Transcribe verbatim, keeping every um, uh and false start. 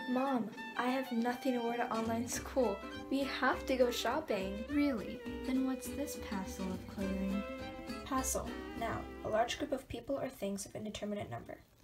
Mom, I have nothing to wear to online school. We have to go shopping. Really? Then what's this parcel of clothing? Passel. Noun. A large group of people or things of indeterminate number.